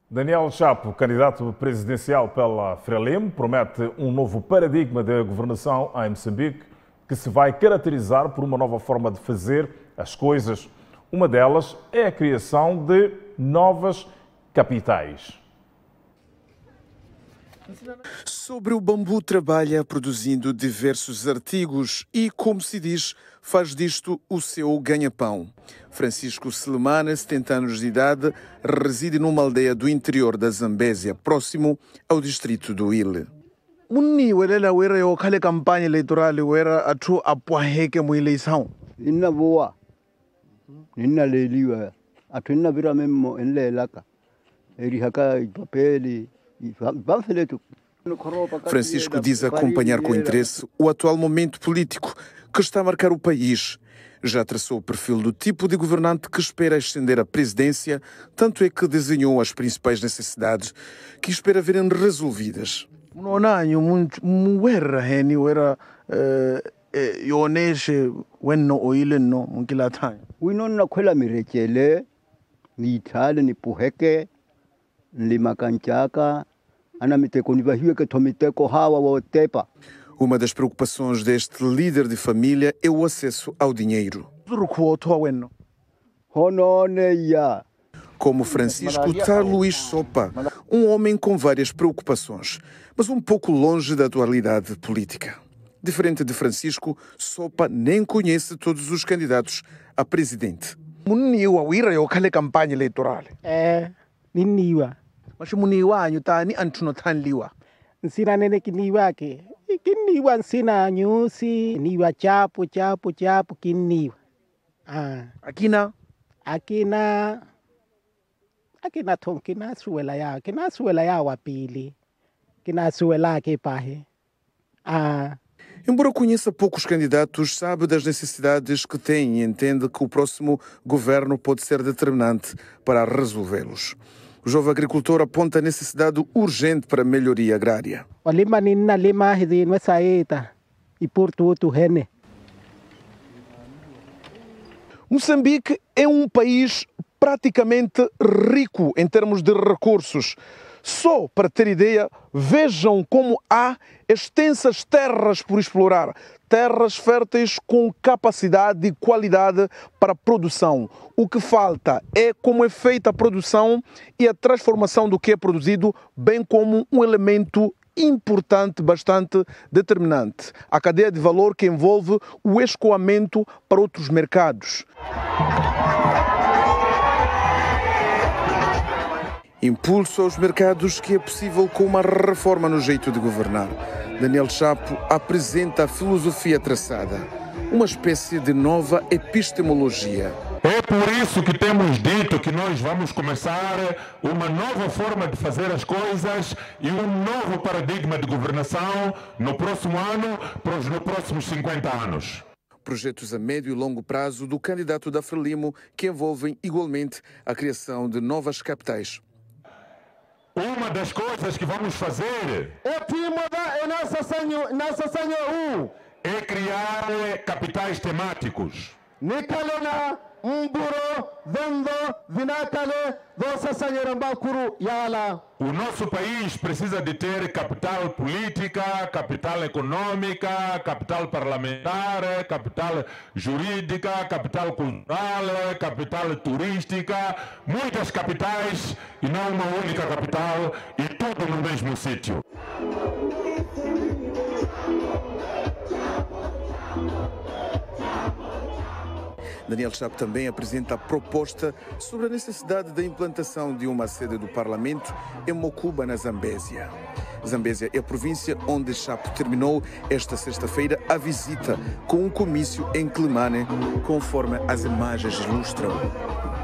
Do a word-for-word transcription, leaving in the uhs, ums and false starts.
Daniel Chapo, candidato presidencial pela Frelimo, promete um novo paradigma de governação em Moçambique que se vai caracterizar por uma nova forma de fazer as coisas. Uma delas é a criação de novas capitais. Sobre o bambu trabalha produzindo diversos artigos e, como se diz, faz disto o seu ganha-pão. Francisco Selemane, setenta anos de idade, reside numa aldeia do interior da Zambésia, próximo ao distrito do Ile. Muni welela wera yo khale campanha eleitoral wera atu apuaheke mu eleição. Inna boa. Inna leliwa. Atu inna vira mesmo enlelaka. Eri haka papeli. Francisco diz acompanhar com interesse o atual momento político que está a marcar o país. Já traçou o perfil do tipo de governante que espera estender a presidência, tanto é que desenhou as principais necessidades que espera verem resolvidas. Não há muito muera reni era ioneshe wenno oile no mkilatanya. Wino na kwela mirechele ni tale ni puheke limakanchaka ana miteko ni vahiwe que tomiteko hawa wa tepa. Uma das preocupações deste líder de família é o acesso ao dinheiro. Como Francisco, está Luís Sopa, um homem com várias preocupações, mas um pouco longe da atualidade política. Diferente de Francisco, Sopa nem conhece todos os candidatos a presidente. Campanha eleitoral. É, niniwa. Mas muniwa nyuta ni antuno tanliwa. Nsina nene kiniwa ke. Kiniwa nsina nyusi, niwa chapo chapo chapo kiniwa. Ah, akina akina akina thong kina suela ya, kina suela ya wapili. Kina suela ke pahe. Ah, embora conheça poucos candidatos, sabe das necessidades que têm e entende que o próximo governo pode ser determinante para resolvê-los. O jovem agricultor aponta a necessidade urgente para a melhoria agrária. Moçambique é um país praticamente rico em termos de recursos. Só para ter ideia, vejam como há extensas terras por explorar. Terras férteis com capacidade e qualidade para produção. O que falta é como é feita a produção e a transformação do que é produzido, bem como um elemento importante, bastante determinante. A cadeia de valor que envolve o escoamento para outros mercados. Impulso aos mercados que é possível com uma reforma no jeito de governar. Daniel Chapo apresenta a filosofia traçada, uma espécie de nova epistemologia. É por isso que temos dito que nós vamos começar uma nova forma de fazer as coisas e um novo paradigma de governação no próximo ano, para os próximos cinquenta anos. Projetos a médio e longo prazo do candidato da Frelimo que envolvem igualmente a criação de novas capitais. Uma das coisas que vamos fazer é criar capitais temáticos. O nosso país precisa de ter capital política, capital econômica, capital parlamentar, capital jurídica, capital cultural, capital turística, muitas capitais e não uma única capital e tudo no mesmo sítio. Daniel Chapo também apresenta a proposta sobre a necessidade da implantação de uma sede do Parlamento em Mocuba, na Zambésia. Zambésia é a província onde Chapo terminou esta sexta-feira a visita com um comício em Climane, conforme as imagens ilustram.